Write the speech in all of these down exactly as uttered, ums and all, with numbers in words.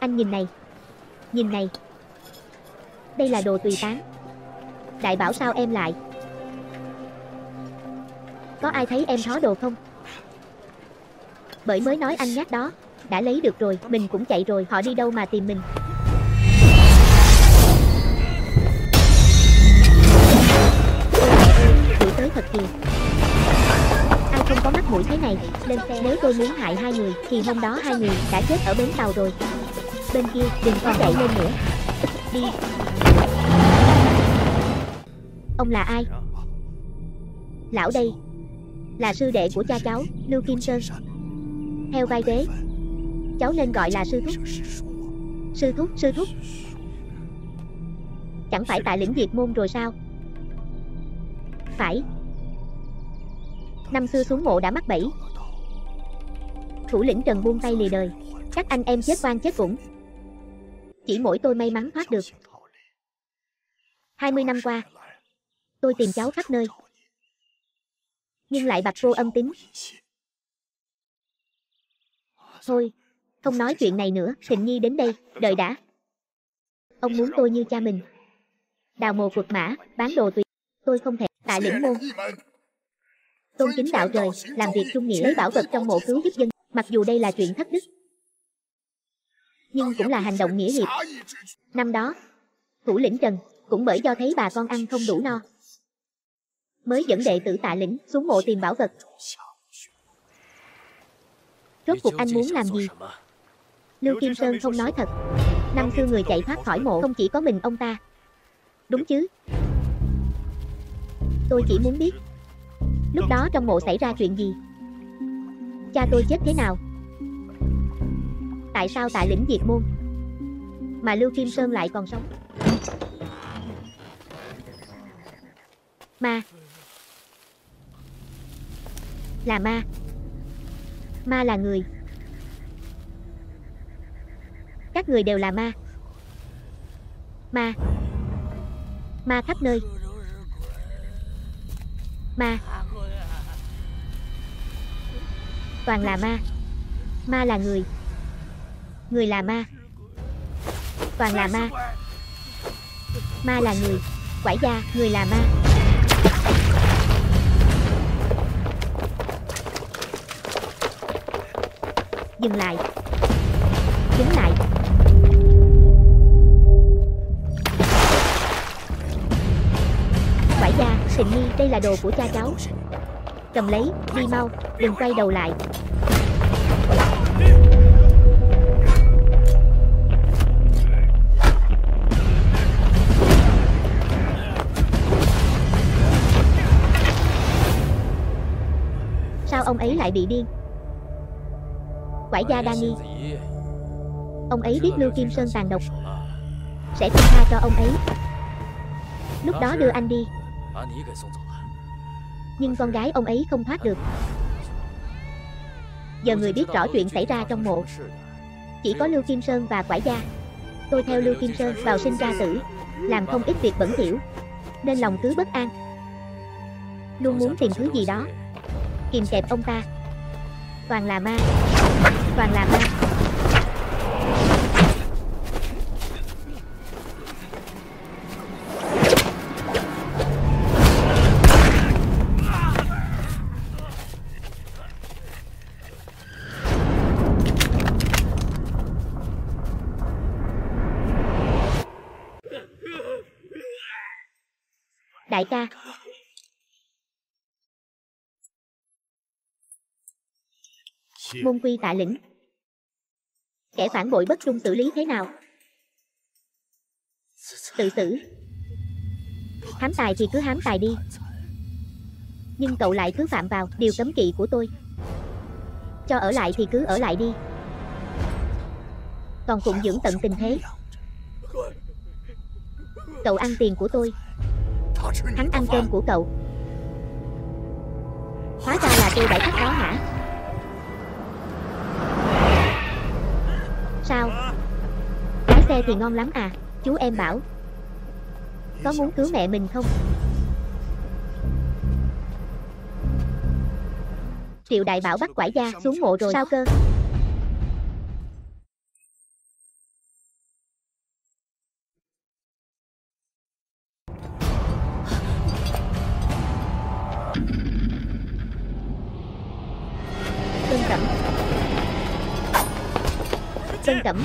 Anh nhìn này. Nhìn này. Đây là đồ tùy tán. Đại bảo sao em lại? Có ai thấy em thó đồ không? Bởi mới nói anh nhát đó. Đã lấy được rồi, mình cũng chạy rồi, họ đi đâu mà tìm mình. Đuổi tới thật kìa. Ai không có mắt mũi thế này, lên xe. Nếu tôi muốn hại hai người, thì hôm đó hai người đã chết ở bến tàu rồi. Bên kia, đừng có chạy lên nữa. Đi. Ông là ai? Lão đây là sư đệ của cha cháu, Lưu Kim Sơn. Theo vai vế, cháu nên gọi là sư thúc. Sư thúc, sư thúc. Chẳng phải Tạ Lĩnh diệt môn rồi sao? Phải. Năm xưa xuống mộ đã mắc bẫy. Thủ lĩnh Trần buông tay lìa đời. Các anh em chết oan chết uổng. Chỉ mỗi tôi may mắn thoát được. Hai mươi năm qua, tôi tìm cháu khắp nơi, nhưng lại bạch vô âm tín. Thôi, không nói chuyện này nữa. Thịnh Nhi đến đây, đợi đã. Ông muốn tôi như cha mình, đào mồ quật mã, bán đồ tùy. Tôi không thể. Tạ Lĩnh môn tôn kính đạo trời, làm việc trung nghĩa, lấy bảo vật trong mộ cứu giúp dân. Mặc dù đây là chuyện thất đức, nhưng cũng là hành động nghĩa hiệp. Năm đó, thủ lĩnh Trần cũng bởi do thấy bà con ăn không đủ no, mới dẫn đệ tử Tạ Lĩnh xuống mộ tìm bảo vật. Rốt cuộc anh muốn làm gì? Lưu Kim Sơn không nói thật. Năm xưa người chạy thoát khỏi mộ không chỉ có mình ông ta, đúng chứ? Tôi chỉ muốn biết, lúc đó trong mộ xảy ra chuyện gì? Cha tôi chết thế nào? Tại sao Tạ Lĩnh diệt môn mà Lưu Kim Sơn lại còn sống? Ma. Là ma. Ma là người. Các người đều là ma. Ma. Ma khắp nơi. Ma. Toàn là ma. Ma là người. Người là ma. Toàn là ma. Ma là người. Quải gia, người là ma. Dừng lại. Dừng lại. Quải gia, Thịnh Nhi, đây là đồ của cha cháu. Cầm lấy, đi mau, đừng quay đầu lại. Sao ông ấy lại bị điên? Quải gia đa nghi. Ông ấy biết Lưu Kim Sơn tàn độc, sẽ không tha cho ông ấy. Lúc đó đưa anh đi, nhưng con gái ông ấy không thoát được. Giờ người biết rõ chuyện xảy ra trong mộ chỉ có Lưu Kim Sơn và Quải gia. Tôi theo Lưu Kim Sơn vào sinh ra tử, làm không ít việc bẩn thỉu, nên lòng cứ bất an, luôn muốn tìm thứ gì đó kìm kẹp ông ta. Toàn là ma. Toàn là ma. Đại ca. Môn quy Tạ Lĩnh, kẻ phản bội bất trung xử lý thế nào? Tự xử. Hám tài thì cứ hám tài đi, nhưng cậu lại cứ phạm vào điều cấm kỵ của tôi. Cho ở lại thì cứ ở lại đi, còn phụng dưỡng tận tình thế. Cậu ăn tiền của tôi, hắn ăn cơm của cậu. Hóa ra là tôi đẩy thắt đó hả? Sao? Lái xe thì ngon lắm à? Chú em bảo. Có muốn cứu mẹ mình không? Triệu đại bảo bắt Quải gia xuống mộ rồi sao cơ? Vân Cẩm.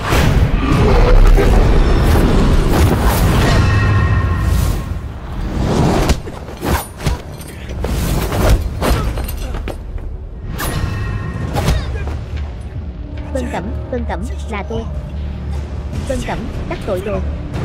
Vân Cẩm, Vân Cẩm, là tôi. Vân Cẩm, đắc tội rồi.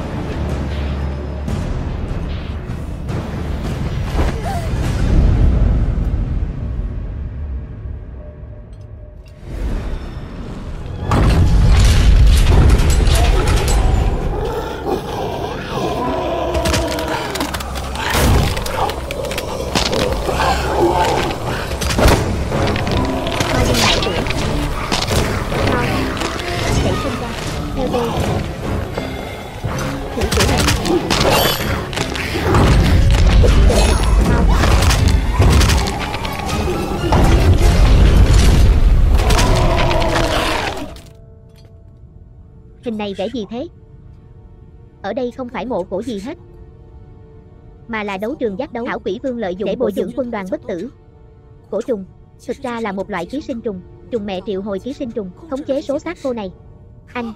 Hình này vẽ gì thế? Ở đây không phải mộ cổ gì hết, mà là đấu trường giác đấu. Hảo Quỷ Vương lợi dụng để bồi dưỡng quân đoàn bất tử. Cổ trùng thực ra là một loại ký sinh trùng. Trùng mẹ triệu hồi ký sinh trùng, khống chế số xác khô này. Anh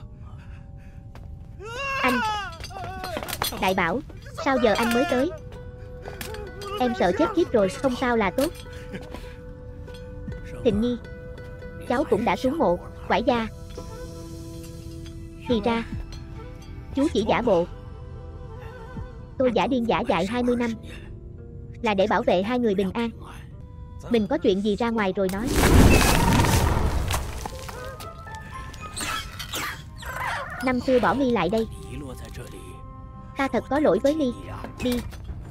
Anh Đại Bảo, sao giờ anh mới tới? Em sợ chết khiếp rồi, không sao là tốt. Thịnh Nhi, cháu cũng đã xuống mộ. Quải gia, thì ra chú chỉ giả bộ. Tôi giả điên giả dại hai mươi năm là để bảo vệ hai người bình an. Mình có chuyện gì ra ngoài rồi nói. Năm xưa bỏ Mi lại đây. Ta thật có lỗi với Mi. Đi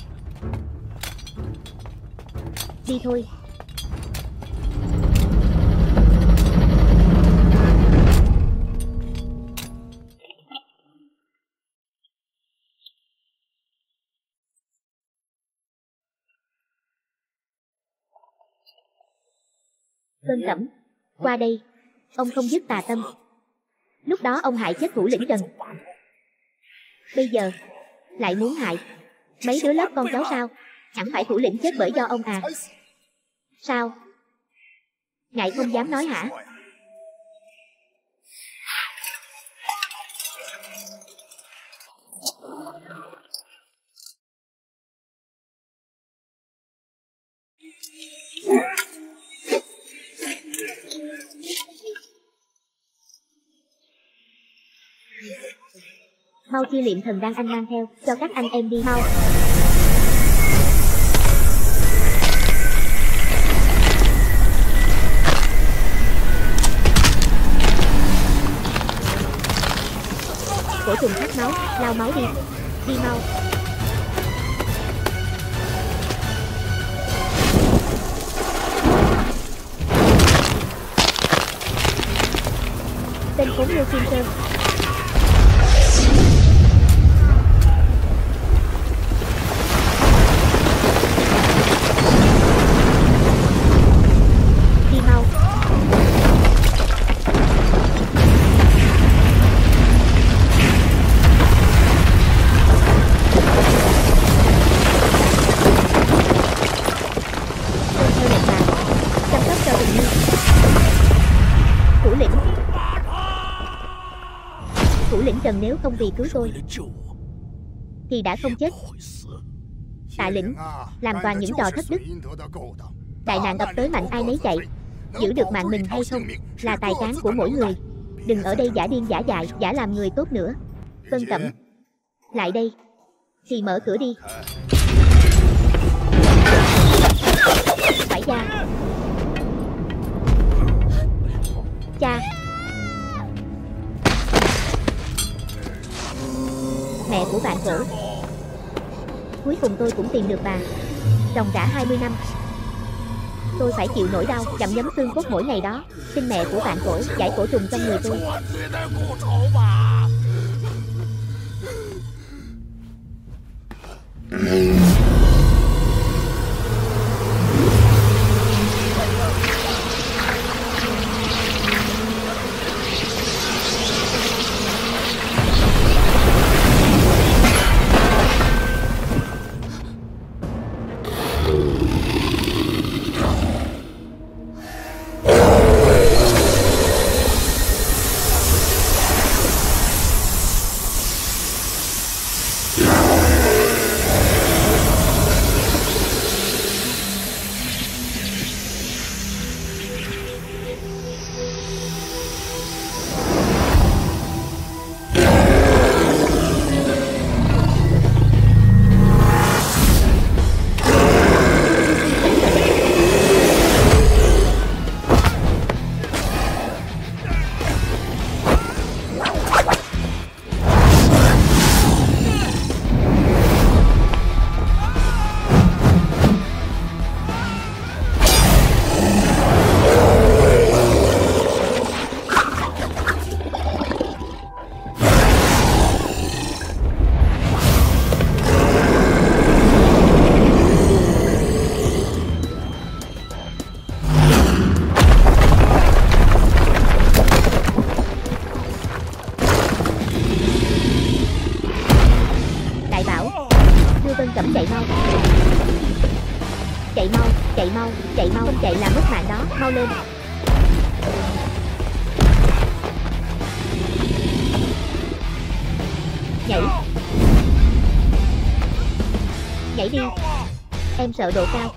Đi thôi. Vân Cẩm, qua đây. Ông không dứt tà tâm. Lúc đó ông hại chết thủ lĩnh Trần, bây giờ lại muốn hại mấy đứa lớp con cháu sao? Chẳng phải thủ lĩnh chết bởi do ông à? Sao? Ngại không dám nói hả? Mau chia liệm thần đan anh mang theo, cho các anh em đi mau. Cổ trùng khát máu, lao máu đi. Đi mau. Tên khốn Lưu Kim Sơn. Trần nếu không vì cứu tôi thì đã không chết. Tạ lĩnh làm toàn những trò thất đức. Đại nạn ập tới mạnh ai nấy chạy. Giữ được mạng mình hay không là tài cán của mỗi người. Đừng ở đây giả điên giả dại, giả làm người tốt nữa. Vân Cẩm, lại đây. Thì mở cửa đi. Phải ra. Cha. Mẹ của Vạn Cổ. Cuối cùng tôi cũng tìm được bà. Ròng rã hai mươi năm tôi phải chịu nỗi đau chậm nhấm xương cốt mỗi ngày đó. Xin mẹ của Vạn Cổ giải cổ trùng trong người tôi. chạy mau, chạy mau, không chạy là mất mạng đó, mau lên. Nhảy. Nhảy đi. Em sợ độ cao.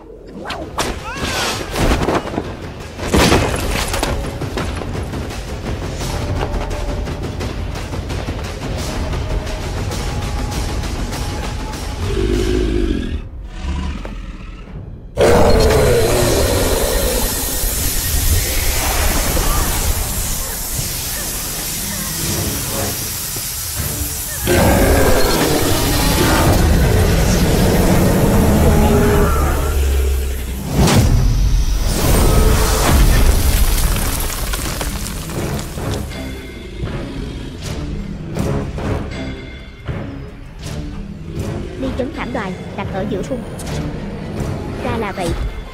Chấn thảm đoài, đặt ở giữa cung. Ra là vậy.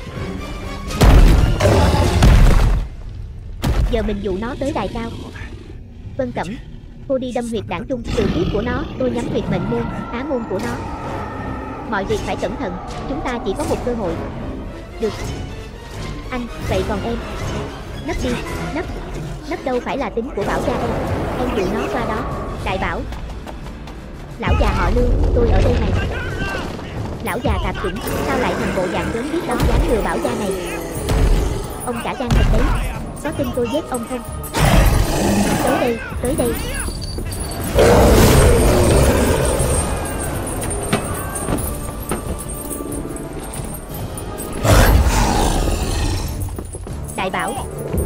Giờ mình dụ nó tới đài cao. Vân Cẩm, cô đi đâm huyệt đảng trung, sự kiếp của nó, tôi nhắm huyệt mệnh môn, á môn của nó. Mọi việc phải cẩn thận, chúng ta chỉ có một cơ hội. Được. Anh, vậy còn em? Nấp đi, nấp. Nấp đâu phải là tính của Bảo gia em. Em dụ nó qua đó. Đại Bảo. Lão già họ Lưu, tôi ở đây này. Lão già tạp chủng, sao lại thành bộ dạng lớn biết đâu dám lừa Bảo gia này. Ông cả gan thật đấy. Có tin tôi giết ông không? Tới đây, tới đây. Đại Bảo.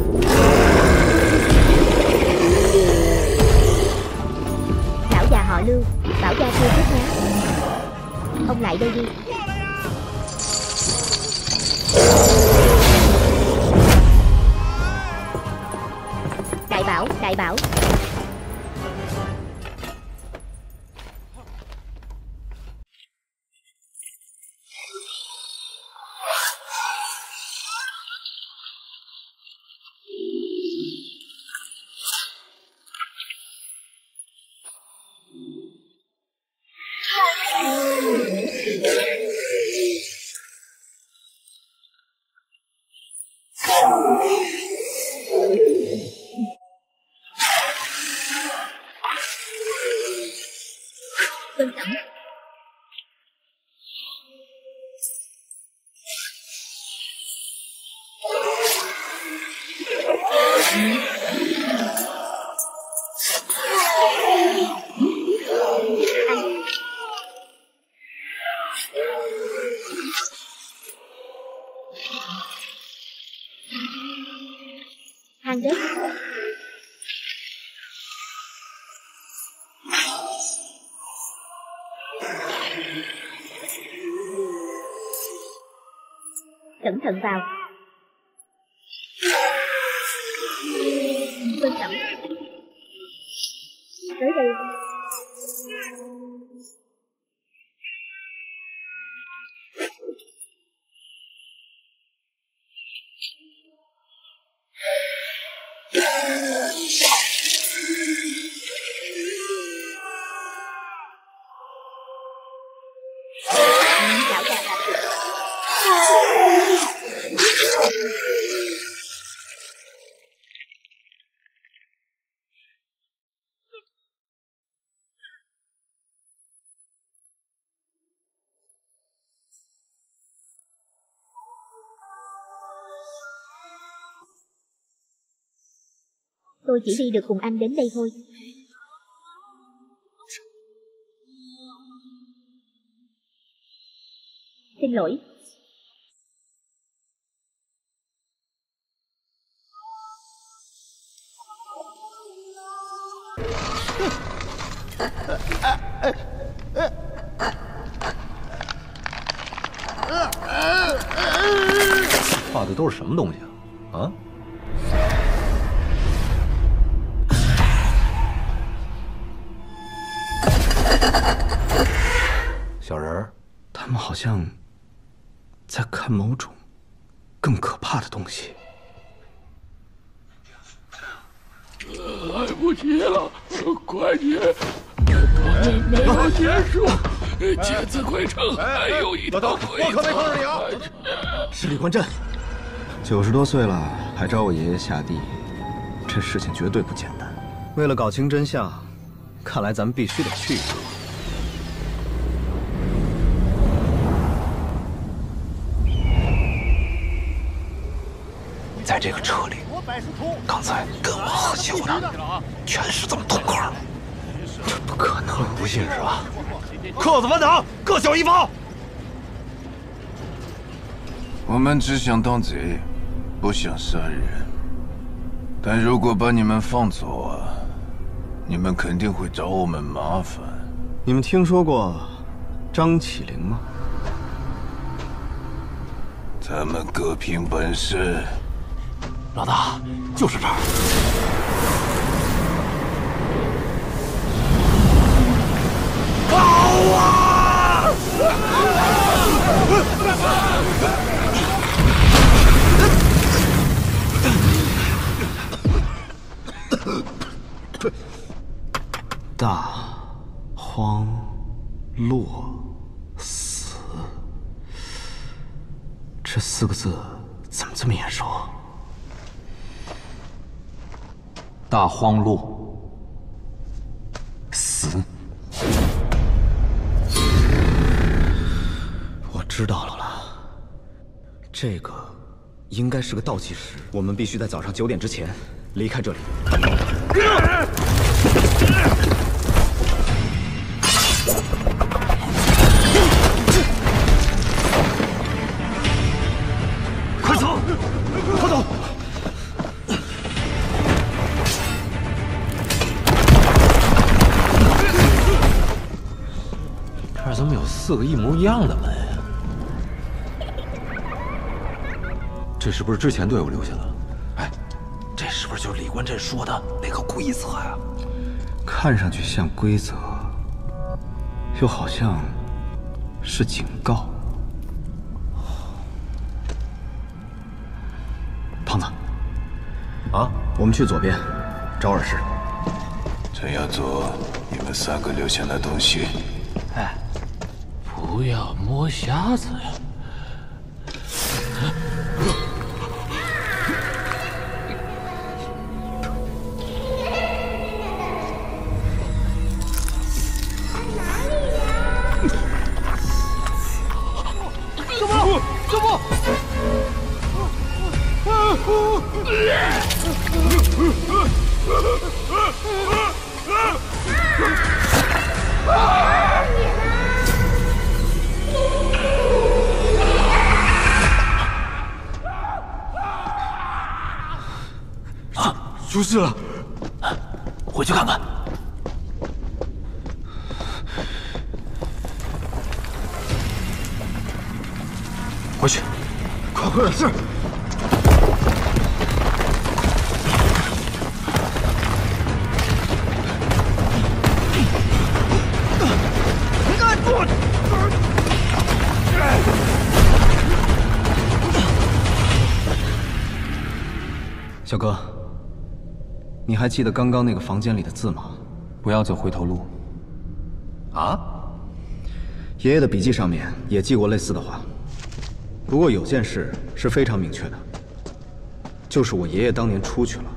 Lão già họ Lưu, Bảo gia chưa chết nhá. Ông lại đây đi. Đại Bảo, Đại Bảo. Vân Cẩm. Hang đất. Cẩn thận vào. Vân Cẩm. Tới đây. Lão già tạp chủng. Tôi chỉ đi được cùng anh đến đây thôi. Xin lỗi. 画的都是什么东西啊？啊？小人儿，他们好像在看某种更可怕的东西。 来不及了，快点！没有结束，劫资归城还有一条腿。 我可没碰上你啊！ 是李冠振，九十多岁了还找我爷爷下地，这事情绝对不简单。为了搞清真相，看来咱们必须得去一趟。 在这个车里，刚才跟我喝酒的全是这么痛快，这不可能，不信是吧？ 扣子分堂，各就一方。 我们只想当贼，不想杀人。但如果把你们放走啊，你们肯定会找我们麻烦。 你们听说过张起灵吗？ 咱们各凭本事。 老大，就是这儿。 跑啊！ 大荒落死，这四个字怎么这么眼熟？ 大荒落死。 我知道了啦，这个应该是个倒计时，我们必须在早上九点之前离开这里。 快走，快走！ 这儿怎么有四个一模一样的门呀？这是不是之前队伍留下的？哎，这是不是就是李冠振说的那个规则呀？ 看上去像规则，又好像是警告。胖子，啊，我们去左边，找耳室。 陈耀祖，你们三个留下那东西。 哎，不要摸瞎子呀！ 师傅，师傅！ 啊， 出事了！ 回去看看。回去， 快快点！是。 小哥，你还记得刚刚那个房间里的字吗？ 不要走回头路。 啊？爷爷的笔记上面也记过类似的话。不过有件事是非常明确的，就是我爷爷当年出去了，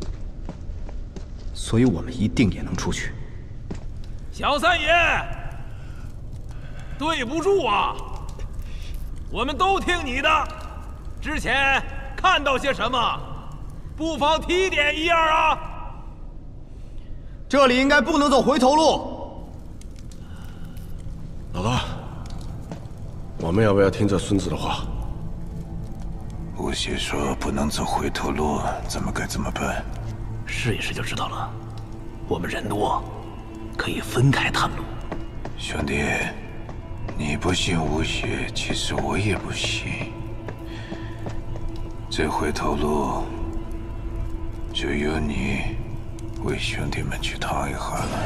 所以我们一定也能出去。 小三爷，对不住啊，我们都听你的。之前看到些什么，不妨提点一二啊。 这里应该不能走回头路。 老大，我们要不要听这孙子的话？ 吴邪说不能走回头路，咱们该怎么办？ 试一试就知道了。我们人多，可以分开探路。 兄弟，你不信吴邪，其实我也不信。这回头路，就由你为兄弟们去趟一下了。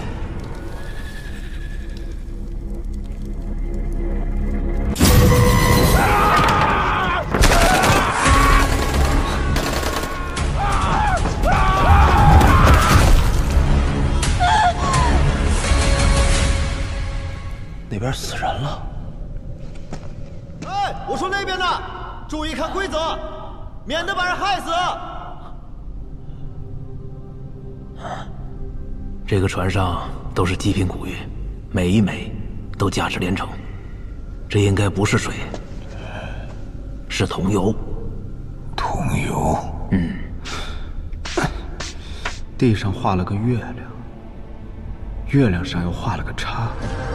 那边死人了！ 哎，我说那边呢，注意！ 看规则，免得把人害死。 这个船上都是极品古玉，每一枚都价值连城。这应该不是水，是桐油。 桐油。 嗯。 地上画了个月亮，月亮上又画了个叉。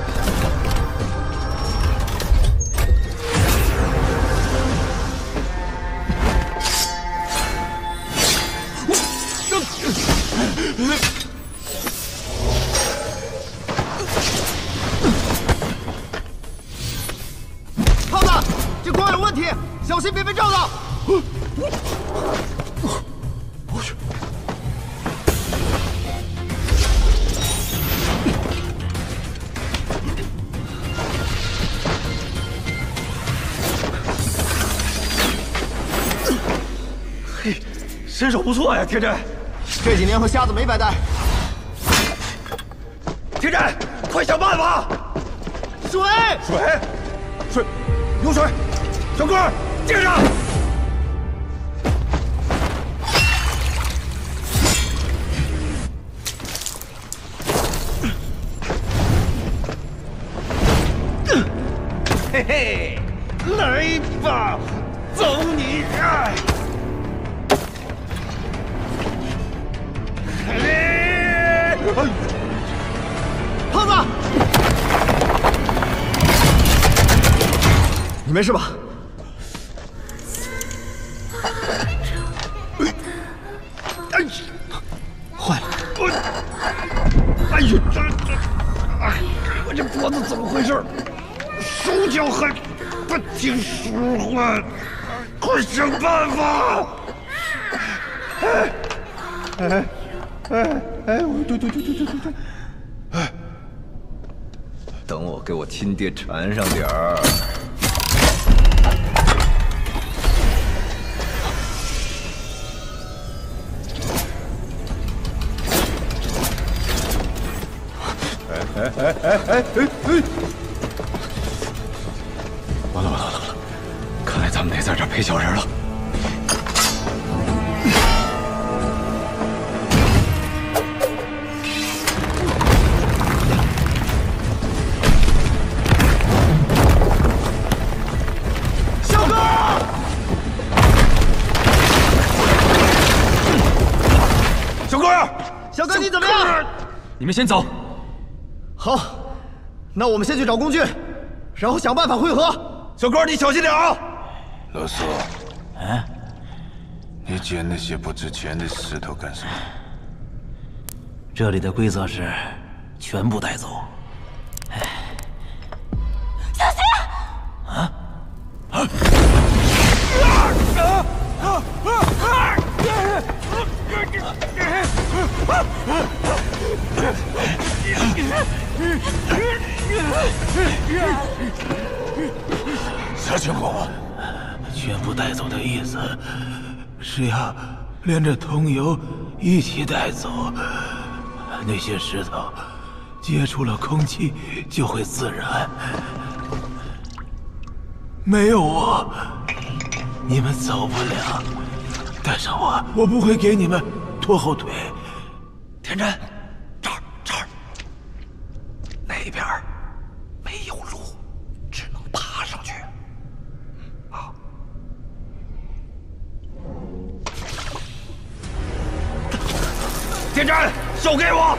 胖子，这光有问题，小心别被照到。 我去！ 嘿，身手不错呀，天真。 这几年和瞎子没白待。天真，快想办法！水， 水，水，有水！小哥，接着！ 嘿嘿，来吧，走你！哎 胖子，你没事吧？哎，坏了！哎呦，这这，哎，我这脖子怎么回事？手脚还不听使唤，快想办法！哎哎哎哎，对对对对对对对！哎。 等我给我亲爹缠上点儿。 哎哎哎哎哎哎哎！完了完了完了！看来咱们得在这儿陪小人了。 小哥，你怎么样？ 你们先走。 好，那我们先去找工具，然后想办法汇合。小哥，你小心点啊！ 勒索， 嗯， 你捡那些不值钱的石头干什么？ 这里的规则是全部带走。 小心！ 啊！啊！啊！啊！啊！啊！ 啥情况？ 全部带走的意思是要连着桐油一起带走。那些石头接触了空气就会自燃。没有我，你们走不了。带上我，我不会给你们拖后腿。 天真，这儿这儿，那边没有路，只能爬上去。啊！天真，手给我。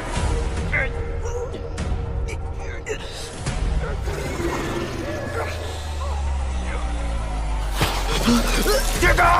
天真。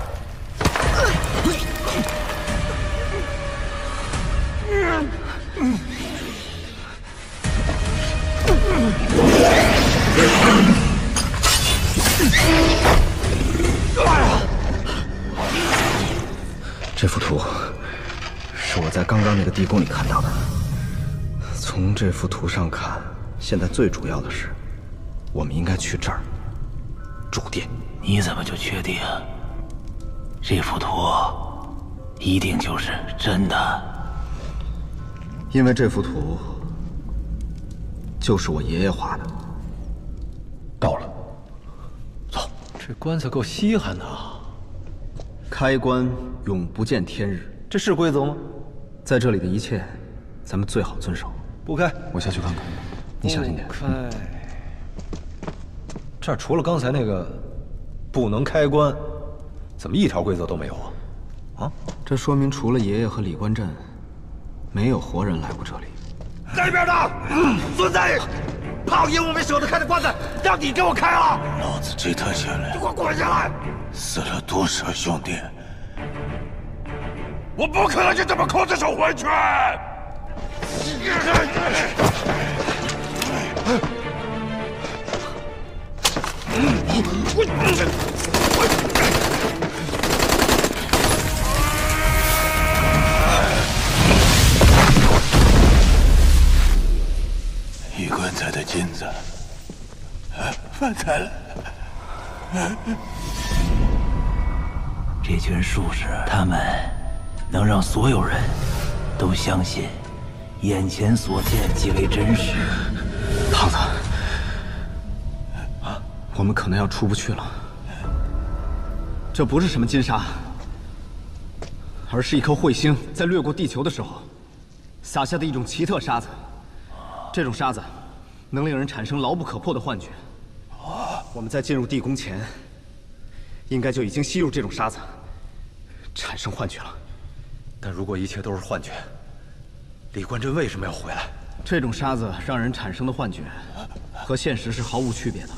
这幅图是我在刚刚那个地宫里看到的。从这幅图上看，现在最主要的是，我们应该去这儿驻店。 你怎么就确定这幅图一定就是真的？ 因为这幅图就是我爷爷画的。 到了，走。 这这棺材够稀罕的啊！ 开棺永不见天日， 这是规则吗？ 在这里的一切，咱们最好遵守。 不开， 我下去看看，你小心点。 不开。这儿除了刚才那个不能开棺，怎么一条规则都没有啊？啊？ 这说明除了爷爷和李官镇，没有活人来过这里。 那边的孙子，胖爷我没舍得开的棺材，让你给我开啊！ 老子这趟下来， 你给我滚下来！ 死了多少兄弟？ 我不可能就这么空着手回去！ 一棺材的金子，发财了！ 这群术士，他们能让所有人都相信眼前所见即为真实。 胖子，啊，我们可能要出不去了。这不是什么金沙，而是一颗彗星在掠过地球的时候撒下的一种奇特沙子。这种沙子能令人产生牢不可破的幻觉。我们在进入地宫前，应该就已经吸入这种沙子，产生幻觉了。 但如果一切都是幻觉，李官镇为什么要回来？ 这种沙子让人产生的幻觉，和现实是毫无区别的。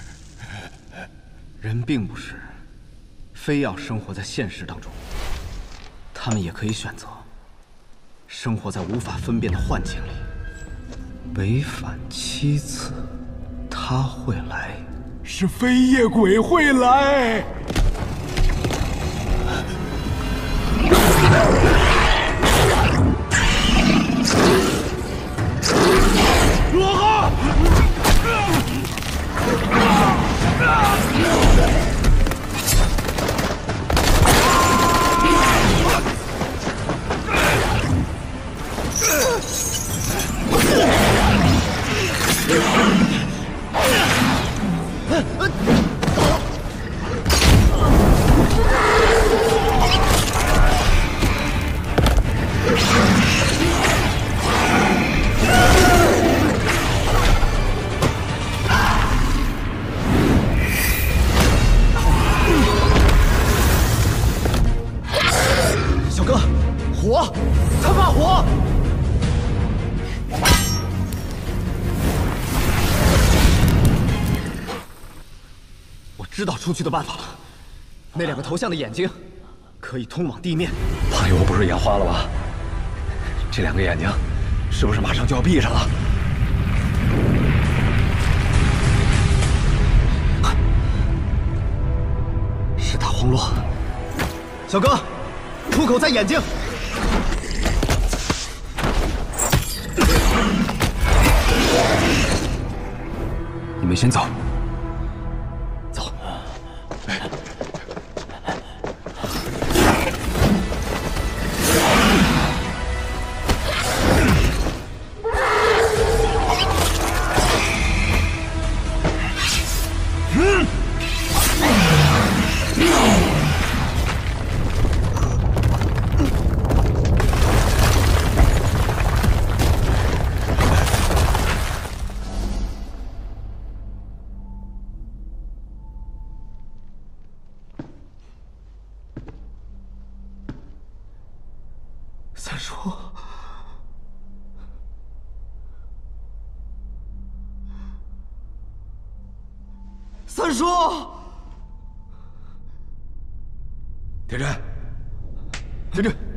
人并不是非要生活在现实当中，他们也可以选择生活在无法分辨的幻境里。违反七次，他会来。 是飞夜鬼会来。 罗汉！ 小哥，火！他怕火！我知道出去的办法了。那两个头像的眼睛可以通往地面。 胖爷，我不是眼花了吧？这两个眼睛是不是马上就要闭上了？ 是大荒落。小哥，出口在眼睛。 你们先走。 走。 嗯。 三叔，三叔， 田真， 田真。